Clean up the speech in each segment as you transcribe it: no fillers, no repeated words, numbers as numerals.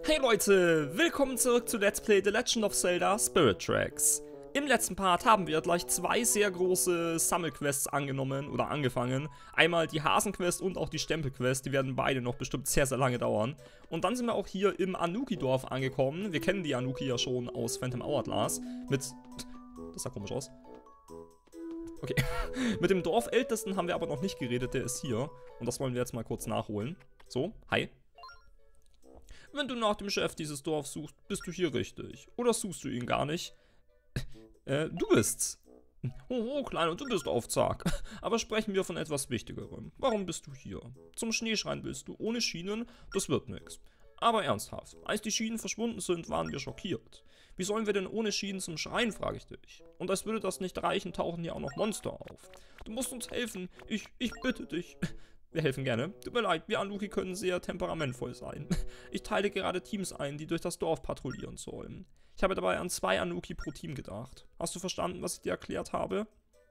Hey Leute, willkommen zurück zu Let's Play The Legend of Zelda Spirit Tracks. Im letzten Part haben wir gleich zwei sehr große Sammelquests angenommen oder angefangen. Einmal die Hasenquest und auch die Stempelquest, die werden beide noch bestimmt sehr, sehr lange dauern. Und dann sind wir auch hier im Anuki-Dorf angekommen. Wir kennen die Anuki ja schon aus Phantom Hourglass mit... Das sah komisch aus. Okay. Mit dem Dorfältesten haben wir aber noch nicht geredet, der ist hier. Und das wollen wir jetzt mal kurz nachholen. So, hi. Wenn du nach dem Chef dieses Dorfs suchst, bist du hier richtig. Oder suchst du ihn gar nicht? Du bist's. Oh, Kleiner, du bist auf Zack. Aber sprechen wir von etwas Wichtigerem. Warum bist du hier? Zum Schneeschrein willst du, ohne Schienen? Das wird nix. Aber ernsthaft, als die Schienen verschwunden sind, waren wir schockiert. Wie sollen wir denn ohne Schienen zum Schrein, frage ich dich. Und als würde das nicht reichen, tauchen hier auch noch Monster auf. Du musst uns helfen. Ich bitte dich. Wir helfen gerne. Tut mir leid, wir Anuki können sehr temperamentvoll sein. Ich teile gerade Teams ein, die durch das Dorf patrouillieren sollen. Ich habe dabei an 2 Anuki pro Team gedacht. Hast du verstanden, was ich dir erklärt habe?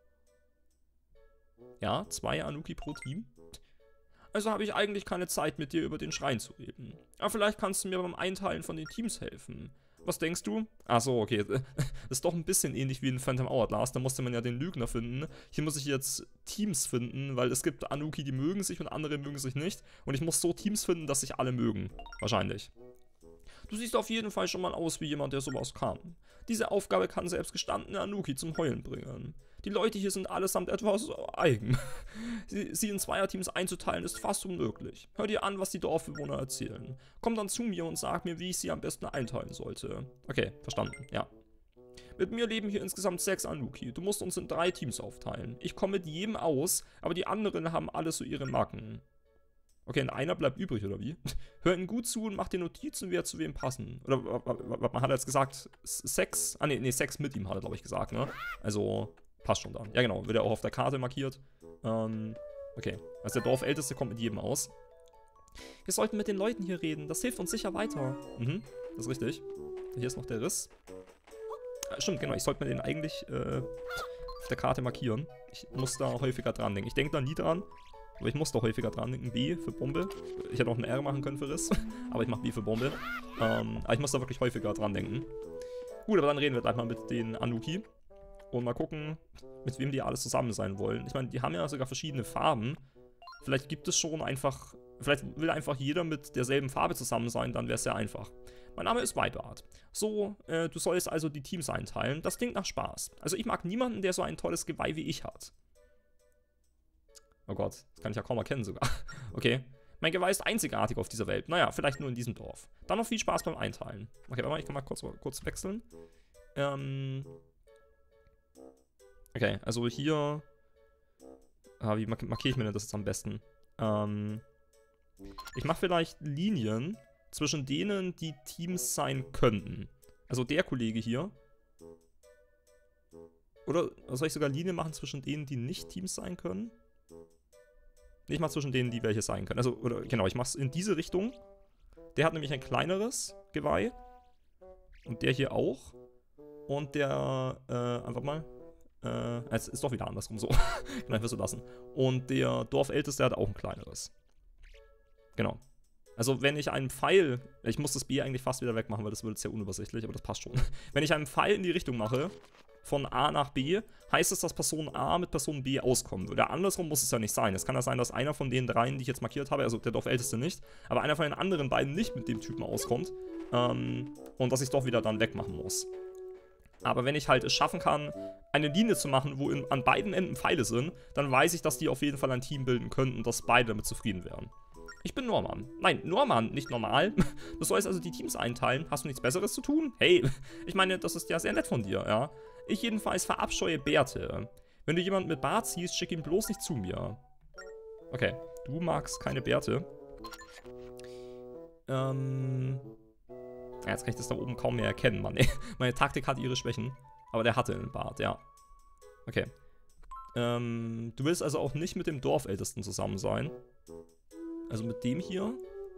Ja, 2 Anuki pro Team? Also habe ich eigentlich keine Zeit, mit dir über den Schrein zu reden. Aber vielleicht kannst du mir beim Einteilen von den Teams helfen. Was denkst du? Achso, okay. Das ist doch ein bisschen ähnlich wie in Phantom Hourglass. Da musste man ja den Lügner finden. Hier muss ich jetzt Teams finden, weil es gibt Anuki, die mögen sich und andere mögen sich nicht. Und ich muss so Teams finden, dass sich alle mögen. Wahrscheinlich. Du siehst auf jeden Fall schon mal aus wie jemand, der sowas kann. Diese Aufgabe kann selbst gestandene Anuki zum Heulen bringen. Die Leute hier sind allesamt etwas eigen. Sie in Zweierteams einzuteilen ist fast unmöglich. Hör dir an, was die Dorfbewohner erzählen. Komm dann zu mir und sag mir, wie ich sie am besten einteilen sollte. Okay, verstanden, ja. Mit mir leben hier insgesamt 6 Anuki. Du musst uns in 3 Teams aufteilen. Ich komme mit jedem aus, aber die anderen haben alle so ihre Macken. Okay, und einer bleibt übrig, oder wie? Hör ihnen gut zu und mach dir Notizen, wer zu wem passen. Oder man hat jetzt gesagt, 6? Ah, nee, 6 mit ihm hat er, glaube ich, gesagt, ne? Also, passt schon dann. Ja, genau, wird er auch auf der Karte markiert. Okay. Also der Dorfälteste kommt mit jedem aus. Wir sollten mit den Leuten hier reden, das hilft uns sicher weiter. Mhm, das ist richtig. Hier ist noch der Riss. Stimmt, genau, ich sollte mir den eigentlich auf der Karte markieren. Ich muss da häufiger dran denken. Ich denke da nie dran. Aber ich muss da häufiger dran denken. B für Bombe. Ich hätte auch ein R machen können für Riss. Aber ich mache B für Bombe. Aber ich muss da wirklich häufiger dran denken. Gut, aber dann reden wir gleich mal mit den Anuki. Und mal gucken, mit wem die alles zusammen sein wollen. Ich meine, die haben ja sogar verschiedene Farben. Vielleicht gibt es schon einfach... Vielleicht will einfach jeder mit derselben Farbe zusammen sein, dann wäre es sehr einfach. Mein Name ist Vipart. So, du sollst also die Teams einteilen. Das klingt nach Spaß. Also ich mag niemanden, der so ein tolles Geweih wie ich hat. Oh Gott, das kann ich ja kaum erkennen sogar. Okay. Mein Geweih ist einzigartig auf dieser Welt. Naja, vielleicht nur in diesem Dorf. Dann noch viel Spaß beim Einteilen. Okay, warte mal, ich kann mal kurz wechseln. Okay, also hier... wie markiere ich mir denn das jetzt am besten? Ich mache vielleicht Linien zwischen denen, die Teams sein könnten. Also der Kollege hier. Oder soll ich sogar Linien machen zwischen denen, die nicht Teams sein können? Nicht mal zwischen denen, die welche sein können. Also, oder genau, ich mache es in diese Richtung. Der hat nämlich ein kleineres Geweih. Und der hier auch. Und der, einfach mal. Es ist doch wieder andersrum so. Genau, ich will so lassen. Und der Dorfälteste hat auch ein kleineres. Genau. Also, wenn ich einen Pfeil. Ich muss das B eigentlich fast wieder wegmachen, weil das wird sehr unübersichtlich, aber das passt schon. Wenn ich einen Pfeil in die Richtung mache. Von A nach B, heißt es, dass Person A mit Person B auskommt. Oder andersrum muss es ja nicht sein. Es kann ja sein, dass einer von den 3, die ich jetzt markiert habe, also der Dorfälteste nicht, aber einer von den anderen beiden nicht mit dem Typen auskommt. Und dass ich es doch wieder dann wegmachen muss. Aber wenn ich halt es schaffen kann, eine Linie zu machen, wo an beiden Enden Pfeile sind, dann weiß ich, dass die auf jeden Fall ein Team bilden könnten und dass beide damit zufrieden wären. Ich bin Norman. Nein, Norman, nicht normal. Du sollst also die Teams einteilen. Hast du nichts Besseres zu tun? Hey, ich meine, das ist ja sehr nett von dir, ja. Ich jedenfalls verabscheue Bärte. Wenn du jemanden mit Bart siehst, schick ihn bloß nicht zu mir. Okay, du magst keine Bärte. Ja, jetzt kann ich das da oben kaum mehr erkennen, Mann. Meine Taktik hat ihre Schwächen. Aber der hatte einen Bart, ja. Okay. Du willst also auch nicht mit dem Dorfältesten zusammen sein. Also mit dem hier.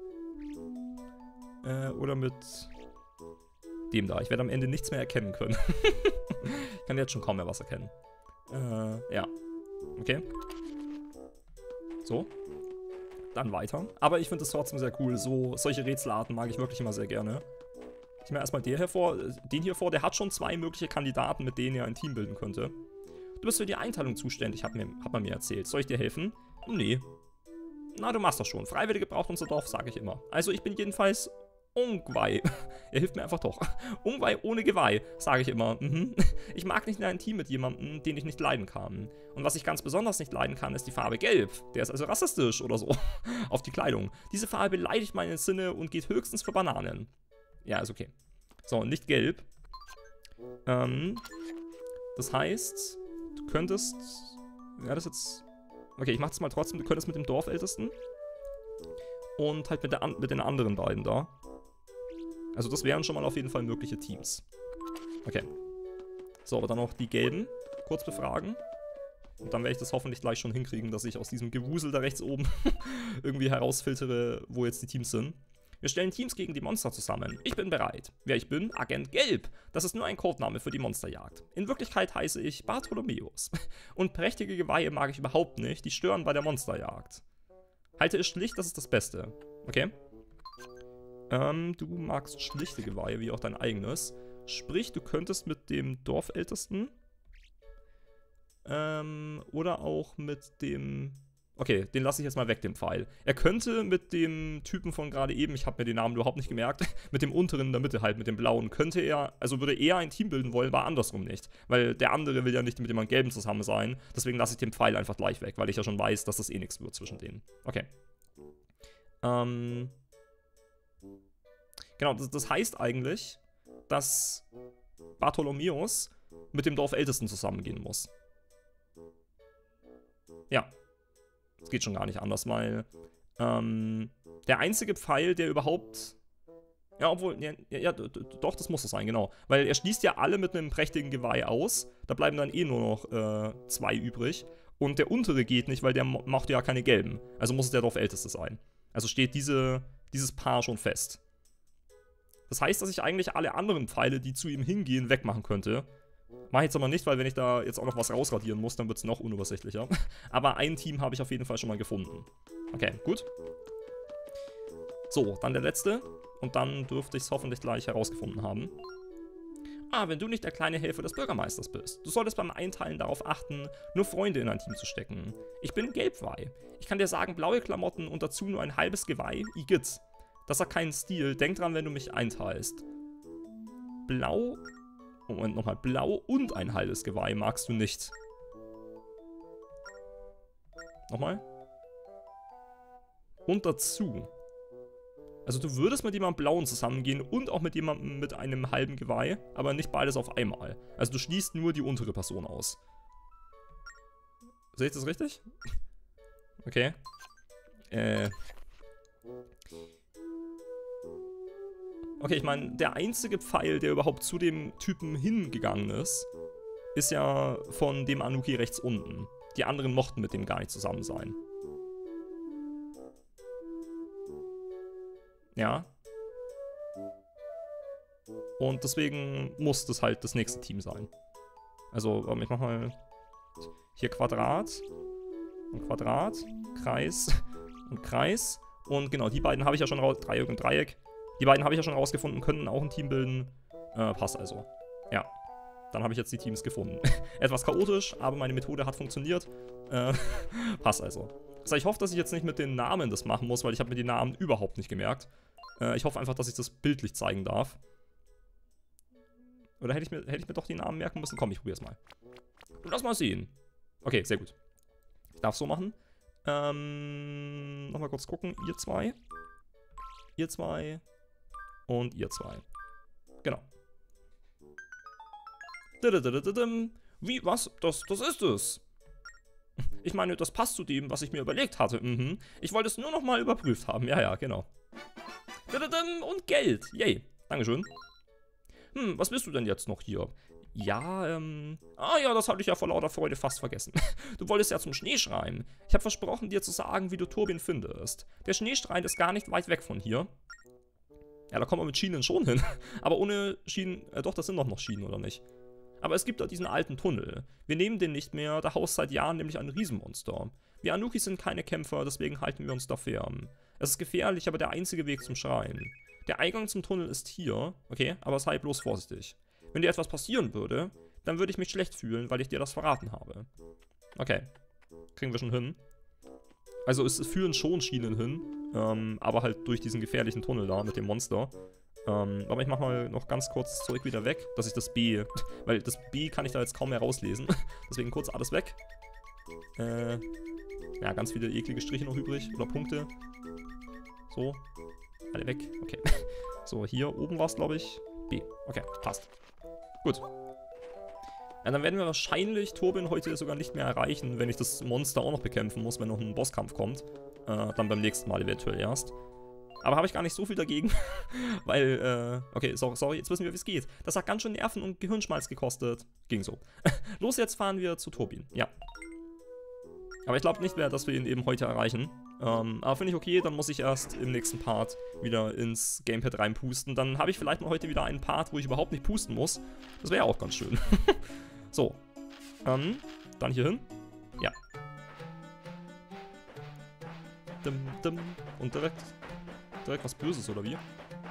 Oder mit dem da. Ich werde am Ende nichts mehr erkennen können. Ich kann jetzt schon kaum mehr was erkennen. Ja. Okay. So. dann weiter. Aber ich finde es trotzdem sehr cool. Solche Rätselarten mag ich wirklich immer sehr gerne. Ich nehme erstmal den hier vor. Der hat schon 2 mögliche Kandidaten, mit denen er ein Team bilden könnte. Du bist für die Einteilung zuständig, hat man mir erzählt. Soll ich dir helfen? Nee. Na, du machst das schon. Freiwillige braucht unser Dorf, sage ich immer. Also ich bin jedenfalls Ungwei. Er hilft mir einfach doch. Ungwei ohne Geweih, sage ich immer. Ich mag nicht in ein Team mit jemandem, den ich nicht leiden kann. Und was ich ganz besonders nicht leiden kann, ist die Farbe Gelb. Der ist also rassistisch oder so. Auf die Kleidung. Diese Farbe beleidigt meine Sinne und geht höchstens für Bananen. Ja, ist okay. So, nicht gelb. Das heißt, du könntest... Ja, das jetzt... Okay, ich mach das mal trotzdem. Du könntest mit dem Dorfältesten und halt mit den anderen beiden da. Also das wären schon mal auf jeden Fall mögliche Teams. Okay. So, aber dann noch die Gelben kurz befragen. Und dann werde ich das hoffentlich gleich schon hinkriegen, dass ich aus diesem Gewusel da rechts oben irgendwie herausfiltere, wo jetzt die Teams sind. Wir stellen Teams gegen die Monster zusammen. Ich bin bereit. Wer ich bin? Agent Gelb. Das ist nur ein Codename für die Monsterjagd. In Wirklichkeit heiße ich Bartholomäus. Und prächtige Geweihe mag ich überhaupt nicht. Die stören bei der Monsterjagd. Halte es schlicht, das ist das Beste. Okay. Du magst schlichte Geweihe, wie auch dein eigenes. Sprich, du könntest mit dem Dorfältesten oder auch mit dem... Okay, den lasse ich jetzt mal weg, den Pfeil. Er könnte mit dem Typen von gerade eben, ich habe mir den Namen überhaupt nicht gemerkt, mit dem unteren in der Mitte halt, mit dem blauen, könnte er, also würde er ein Team bilden wollen, war andersrum nicht. Weil der andere will ja nicht mit jemandem Gelben zusammen sein. Deswegen lasse ich den Pfeil einfach gleich weg, weil ich ja schon weiß, dass das eh nichts wird zwischen denen. Okay. Genau, das heißt eigentlich, dass Bartholomäus mit dem Dorfältesten zusammengehen muss. Ja. Das geht schon gar nicht anders, weil der einzige Pfeil, der überhaupt... Ja, obwohl... Ja, doch, das muss es sein, genau. Weil er schließt ja alle mit einem prächtigen Geweih aus. Da bleiben dann eh nur noch 2 übrig. Und der untere geht nicht, weil der macht ja keine gelben. Also muss es der Dorfälteste sein. Also steht dieses Paar schon fest. Das heißt, dass ich eigentlich alle anderen Pfeile, die zu ihm hingehen, wegmachen könnte. Mache ich jetzt aber nicht, weil wenn ich da jetzt auch noch was rausradieren muss, dann wird es noch unübersichtlicher. Aber ein Team habe ich auf jeden Fall schon mal gefunden. Okay, gut. So, dann der letzte. Und dann dürfte ich es hoffentlich gleich herausgefunden haben. Ah, wenn du nicht der kleine Helfer des Bürgermeisters bist. Du solltest beim Einteilen darauf achten, nur Freunde in ein Team zu stecken. Ich bin Gelbweih. Ich kann dir sagen, blaue Klamotten und dazu nur ein halbes Geweih. Igitt. Das hat keinen Stil. Denk dran, wenn du mich einteilst. Blau... Moment, nochmal. Blau und ein halbes Geweih magst du nicht. Nochmal. Und dazu. Also du würdest mit jemandem Blauen zusammengehen und auch mit jemandem mit einem halben Geweih, aber nicht beides auf einmal. Also du schließt nur die untere Person aus. Sehe ich das richtig? Okay. Okay, ich meine, der einzige Pfeil, der überhaupt zu dem Typen hingegangen ist, ist ja von dem Anuki rechts unten. Die anderen mochten mit dem gar nicht zusammen sein. Ja. Und deswegen muss das halt das nächste Team sein. Also, ich mach mal hier Quadrat und Quadrat, Kreis und Kreis. Und genau, die beiden habe ich ja schon raus, Dreieck und Dreieck. Die beiden habe ich ja schon rausgefunden, könnten auch ein Team bilden. Passt also. Ja. Dann habe ich jetzt die Teams gefunden. Etwas chaotisch, aber meine Methode hat funktioniert. Passt also. Also ich hoffe, dass ich jetzt nicht mit den Namen das machen muss, weil ich habe mir die Namen überhaupt nicht gemerkt. Ich hoffe einfach, dass ich das bildlich zeigen darf. Oder hätte ich mir doch die Namen merken müssen? Komm, ich probiere es mal. Lass mal sehen. Okay, sehr gut. Ich darf es so machen. Nochmal kurz gucken. Ihr zwei. Ihr zwei. Und ihr zwei. Genau. Wie, was? Das ist es. Ich meine, das passt zu dem, was ich mir überlegt hatte. Ich wollte es nur noch mal überprüft haben. Ja, genau. Und Geld. Yay. Dankeschön. Was bist du denn jetzt noch hier? Ja, Ah ja, das hatte ich ja vor lauter Freude fast vergessen. Du wolltest ja zum Schneeschrein. Ich habe versprochen, dir zu sagen, wie du Turbin findest. Der Schneeschrein ist gar nicht weit weg von hier. Ja, da kommt man mit Schienen schon hin. Aber ohne Schienen... doch, das sind doch noch Schienen, oder nicht? Aber es gibt da diesen alten Tunnel. Wir nehmen den nicht mehr, da haust seit Jahren nämlich ein Riesenmonster. Wir Anuki sind keine Kämpfer, deswegen halten wir uns da fern. Es ist gefährlich, aber der einzige Weg zum Schrein. Der Eingang zum Tunnel ist hier, okay, aber sei bloß vorsichtig. Wenn dir etwas passieren würde, dann würde ich mich schlecht fühlen, weil ich dir das verraten habe. Okay, kriegen wir schon hin. Also es führen schon Schienen hin, aber halt durch diesen gefährlichen Tunnel da mit dem Monster. Aber ich mach mal noch ganz kurz das Zeug wieder weg, dass ich das B, weil das B kann ich da jetzt kaum mehr rauslesen. Deswegen kurz alles weg. Ja, ganz viele eklige Striche noch übrig, oder Punkte. So, alle weg, okay. So, hier oben war es, glaube ich, B. Okay, passt. Gut. Ja, dann werden wir wahrscheinlich Turbin heute sogar nicht mehr erreichen, wenn ich das Monster auch noch bekämpfen muss, wenn noch ein Bosskampf kommt. Dann beim nächsten Mal eventuell erst. Aber habe ich gar nicht so viel dagegen, weil, okay, sorry, jetzt wissen wir, wie es geht. Das hat ganz schön Nerven und Gehirnschmalz gekostet. Ging so. Los, jetzt fahren wir zu Turbin, ja. Aber ich glaube nicht mehr, dass wir ihn eben heute erreichen. Aber finde ich okay, dann muss ich erst im nächsten Part wieder ins Gamepad reinpusten. Dann habe ich vielleicht mal heute wieder einen Part, wo ich überhaupt nicht pusten muss. Das wäre ja auch ganz schön. So. Dann hier hin. Ja. Und direkt was Böses, oder wie?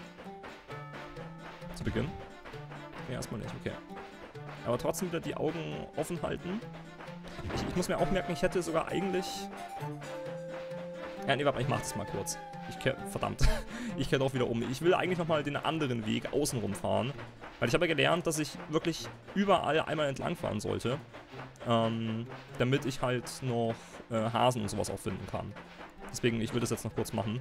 Zu Beginn? Ja, erstmal nicht, okay. Aber trotzdem wieder die Augen offen halten. Ich muss mir auch merken, ich hätte sogar eigentlich... Ja, nee, warte mal, ich mach das mal kurz. Verdammt. Ich kehre doch wieder um. Ich will eigentlich nochmal den anderen Weg außenrum fahren. Weil ich habe ja gelernt, dass ich wirklich überall einmal entlang fahren sollte. Damit ich halt noch Hasen und sowas auch finden kann. Deswegen, ich will das jetzt noch kurz machen.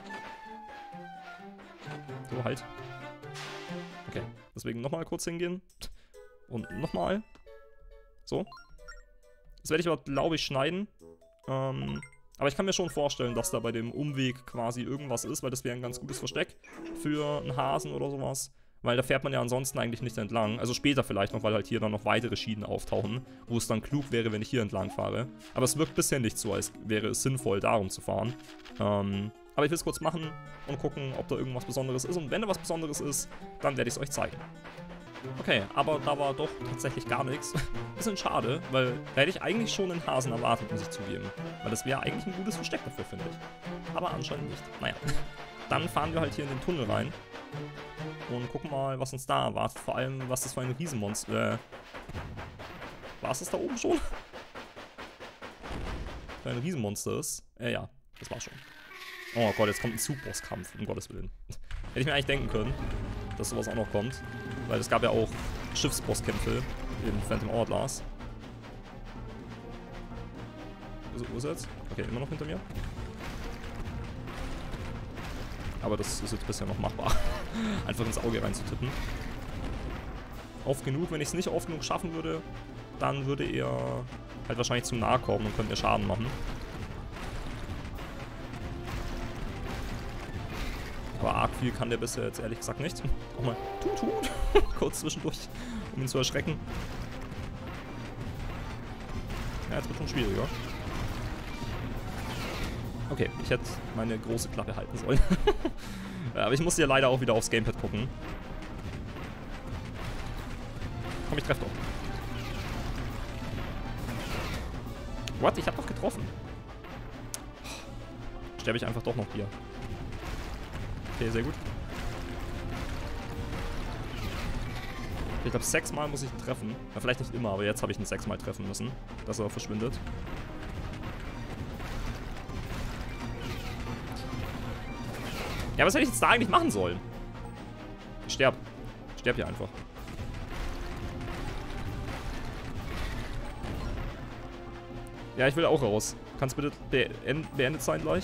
So, halt. Okay, deswegen nochmal kurz hingehen. Und nochmal. So. Das werde ich aber, glaube ich, schneiden. Aber ich kann mir schon vorstellen, dass da bei dem Umweg quasi irgendwas ist, weil das wäre ein ganz gutes Versteck für einen Hasen oder sowas. Weil da fährt man ja ansonsten eigentlich nicht entlang. Also später vielleicht noch, weil halt hier dann noch weitere Schienen auftauchen, wo es dann klug wäre, wenn ich hier entlang fahre. Aber es wirkt bisher nicht so, als wäre es sinnvoll, darum zu fahren. Aber ich will es kurz machen und gucken, ob da irgendwas Besonderes ist. Und wenn da was Besonderes ist, dann werde ich es euch zeigen. Okay, aber da war doch tatsächlich gar nichts. Bisschen schade, weil da hätte ich eigentlich schon einen Hasen erwartet, muss ich zugeben. Weil das wäre eigentlich ein gutes Versteck dafür, finde ich. Aber anscheinend nicht. Naja. Dann fahren wir halt hier in den Tunnel rein. Und gucken mal, was uns da erwartet. Vor allem, was das für ein Riesenmonster... War es das da oben schon? Für ein Riesenmonster ist? Ja, das war schon. Oh Gott, jetzt kommt ein Zugboss-Kampf, um Gottes Willen. Hätte ich mir eigentlich denken können, dass sowas auch noch kommt. Weil es gab ja auch Schiffsbosskämpfe in Phantom Hourglass. Wo ist er jetzt? Okay, immer noch hinter mir. Aber das ist jetzt bisher noch machbar. Einfach ins Auge reinzutippen. Oft genug, wenn ich es nicht oft genug schaffen würde, dann würde er halt wahrscheinlich zu nahe kommen und könnte mir Schaden machen. Aber arg viel kann der bisher jetzt ehrlich gesagt nicht. Auch mal tut. Kurz zwischendurch, um ihn zu erschrecken. Ja, jetzt wird schon schwieriger. Okay, ich hätte meine große Klappe halten sollen. Aber ich muss ja leider auch wieder aufs Gamepad gucken. Komm, ich treffe doch. What? Ich hab doch getroffen. Sterbe ich einfach doch noch hier. Okay, sehr gut. Ich glaube, 6-mal muss ich ihn treffen. Ja, vielleicht nicht immer, aber jetzt habe ich ihn 6-mal treffen müssen, dass er verschwindet. Ja, was hätte ich jetzt da eigentlich machen sollen? Ich sterbe. Ich sterbe hier einfach. Ja, ich will auch raus. Kannst bitte beendet sein gleich?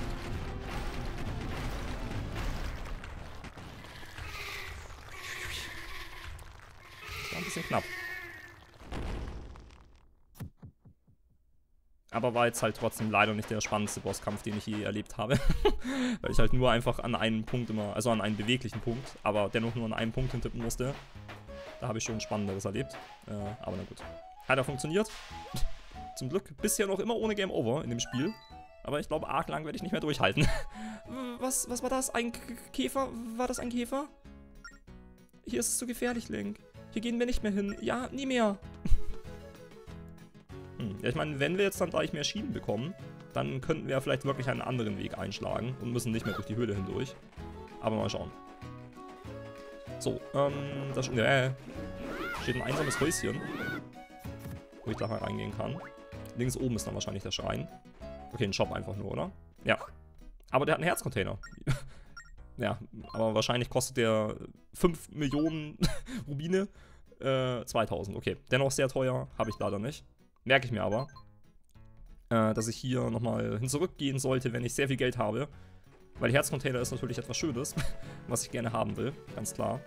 Das war ein bisschen knapp. Aber war jetzt halt trotzdem leider nicht der spannendste Bosskampf, den ich je erlebt habe. Weil ich halt nur einfach an einen Punkt immer, also an einen beweglichen Punkt, aber dennoch nur an einen Punkt hintippen musste. Da habe ich schon Spannenderes erlebt. Aber na gut. Hat ja funktioniert. Zum Glück bisher noch immer ohne Game Over in dem Spiel. Aber ich glaube, arg lang werde ich nicht mehr durchhalten. Was war das? Ein Käfer? War das ein Käfer? Hier ist es zu gefährlich, Link. Hier gehen wir nicht mehr hin. Ja, nie mehr. Ja, ich meine, wenn wir jetzt dann gleich mehr Schienen bekommen, dann könnten wir ja vielleicht wirklich einen anderen Weg einschlagen und müssen nicht mehr durch die Höhle hindurch. Aber mal schauen. So, da steht ein einsames Häuschen, wo ich da mal reingehen kann. Links oben ist dann wahrscheinlich der Schrein. Okay, ein Shop einfach nur, oder? Ja. Aber der hat einen Herzcontainer. Ja, aber wahrscheinlich kostet der 5 Millionen Rubine. 2000, okay. Dennoch sehr teuer, habe ich leider nicht. Merke ich mir aber, dass ich hier nochmal hin zurückgehen sollte, wenn ich sehr viel Geld habe. Weil Herzcontainer ist natürlich etwas Schönes, was ich gerne haben will, ganz klar.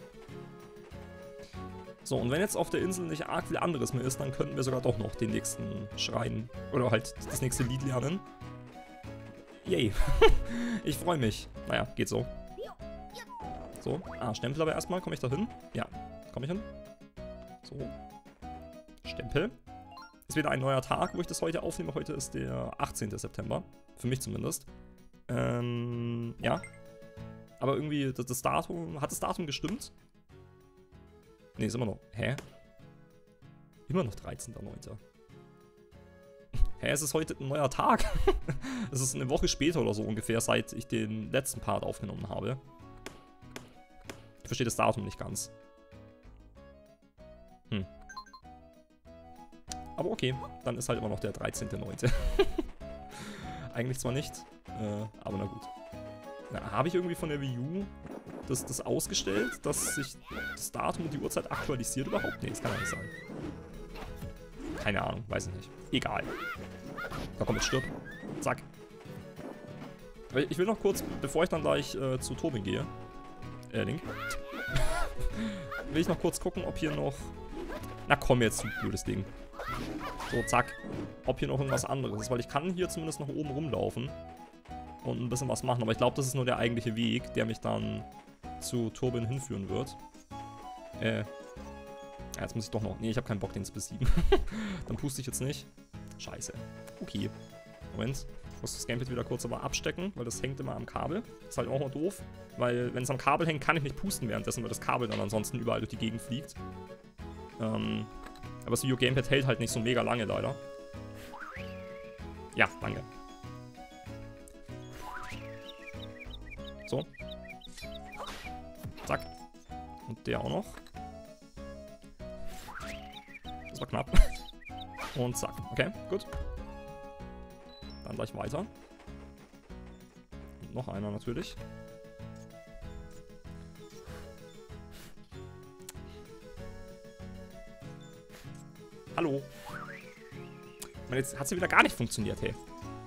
So, und wenn jetzt auf der Insel nicht arg viel anderes mehr ist, dann könnten wir sogar doch noch den nächsten Schrein oder halt das nächste Lied lernen. Yay. Ich freue mich. Naja, geht so. So, Stempel aber erstmal. Komme ich da hin? Ja, komme ich hin. So. Stempel. Ist wieder ein neuer Tag, wo ich das heute aufnehme. Heute ist der 18. September. Für mich zumindest. Ja. Aber irgendwie, das Datum, hat das Datum gestimmt? Ne, ist immer noch. Hä? Immer noch 13.09. Hä, es ist heute ein neuer Tag. Es ist eine Woche später oder so ungefähr, seit ich den letzten Part aufgenommen habe. Ich verstehe das Datum nicht ganz. Aber okay, dann ist halt immer noch der 13.09. Eigentlich zwar nicht, aber na gut. Habe ich irgendwie von der Wii U das ausgestellt, dass sich das Datum und die Uhrzeit aktualisiert überhaupt? Nee, das kann ja nicht sein. Keine Ahnung, weiß ich nicht. Egal. Da komm, jetzt stirb. Zack. Ich will noch kurz, bevor ich dann gleich zu Tobin gehe, Link, will ich noch kurz gucken, ob hier noch... Na komm jetzt, du blödes Ding. So, zack. Ob hier noch irgendwas anderes ist, weil ich kann hier zumindest nach oben rumlaufen und ein bisschen was machen, aber ich glaube, das ist nur der eigentliche Weg, der mich dann zu Tobin hinführen wird. Ja, jetzt muss ich doch noch... Nee, ich habe keinen Bock, den zu besiegen. Dann puste ich jetzt nicht. Scheiße. Okay. Moment. Ich muss das Gamepad wieder kurz aber abstecken, weil das hängt immer am Kabel. Ist halt auch mal doof, weil wenn es am Kabel hängt, kann ich nicht pusten währenddessen, weil das Kabel dann ansonsten überall durch die Gegend fliegt. Aber das Video Gamepad hält halt nicht so mega lange, leider. Ja, danke. So. Zack. Und der auch noch. Das war knapp. Und zack. Okay, gut. Dann gleich weiter. Und noch einer natürlich. Hallo. Ich meine, jetzt hat sie wieder gar nicht funktioniert, hey.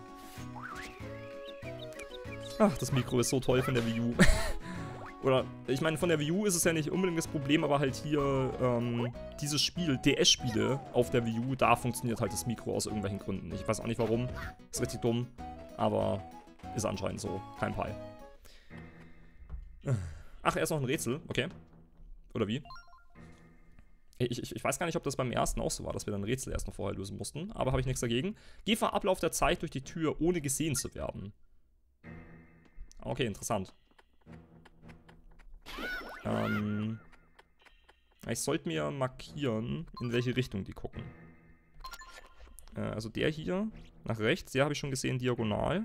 Ach, das Mikro ist so toll von der Wii U. Oder, ich meine, von der Wii U ist es ja nicht unbedingt das Problem, aber halt hier, dieses Spiel, DS-Spiele auf der Wii U, da funktioniert halt das Mikro aus irgendwelchen Gründen. Ich weiß auch nicht warum, ist richtig dumm, aber ist anscheinend so, kein Fall. Ach, erst noch ein Rätsel, okay. Oder wie? Ich weiß gar nicht, ob das beim ersten auch so war, dass wir dann ein Rätsel erst noch vorher lösen mussten, aber habe ich nichts dagegen. Geh vor Ablauf der Zeit durch die Tür, ohne gesehen zu werden. Okay, interessant. Ich sollte mir markieren, in welche Richtung die gucken. Also der hier, nach rechts, der habe ich schon gesehen, diagonal.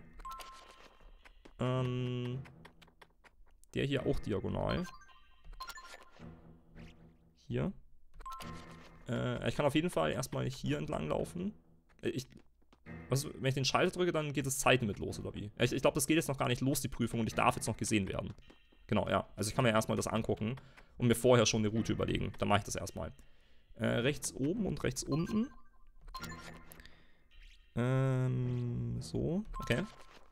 Der hier auch diagonal. Hier. Ich kann auf jeden Fall erstmal hier entlang laufen. Wenn ich den Schalter drücke, dann geht das Zeitlimit los, oder wie? Ich glaube, das geht jetzt noch gar nicht los, die Prüfung, und ich darf jetzt noch gesehen werden. Genau, ja. Also ich kann mir erstmal das angucken und mir vorher schon eine Route überlegen. Dann mache ich das erstmal. Rechts oben und rechts unten. So, okay.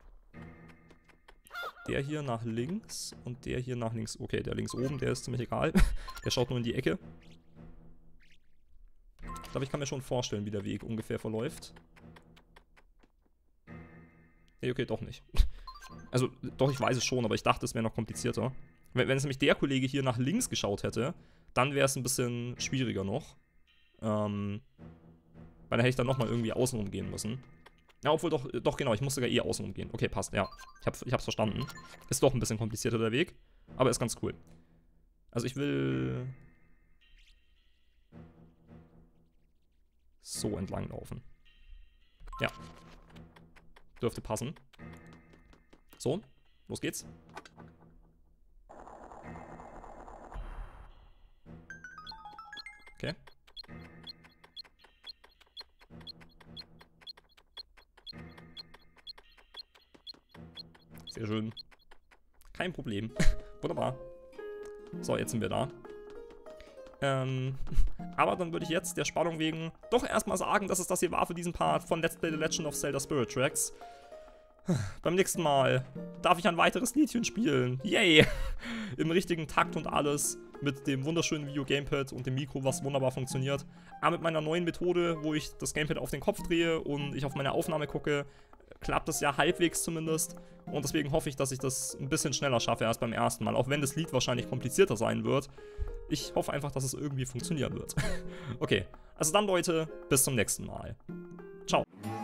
Der hier nach links und der hier nach links. Okay, der links oben, der ist ziemlich egal. Der schaut nur in die Ecke. Ich glaube, ich kann mir schon vorstellen, wie der Weg ungefähr verläuft. Nee, okay, doch nicht. Also, doch, ich weiß es schon, aber ich dachte, es wäre noch komplizierter. Wenn es nämlich der Kollege hier nach links geschaut hätte, dann wäre es ein bisschen schwieriger noch. Weil dann hätte ich dann nochmal irgendwie außenrum gehen müssen. Ja, obwohl doch genau, ich muss sogar außenrum gehen. Okay, passt, ja. Ich hab's verstanden. Ist doch ein bisschen komplizierter der Weg, aber ist ganz cool. Also ich will so entlang laufen. Ja. Dürfte passen. So, los geht's. Okay. Sehr schön. Kein Problem. Wunderbar. So, jetzt sind wir da. Aber dann würde ich jetzt der Spannung wegen doch erstmal sagen, dass es das hier war für diesen Part von Let's Play The Legend of Zelda Spirit Tracks. Beim nächsten Mal darf ich ein weiteres Liedchen spielen. Yay! Im richtigen Takt und alles. Mit dem wunderschönen Video-Gamepad und dem Mikro, was wunderbar funktioniert. Aber mit meiner neuen Methode, wo ich das Gamepad auf den Kopf drehe und ich auf meine Aufnahme gucke, klappt das ja halbwegs zumindest. Und deswegen hoffe ich, dass ich das ein bisschen schneller schaffe als beim ersten Mal. Auch wenn das Lied wahrscheinlich komplizierter sein wird. Ich hoffe einfach, dass es irgendwie funktionieren wird. Okay, also dann Leute, bis zum nächsten Mal. Ciao.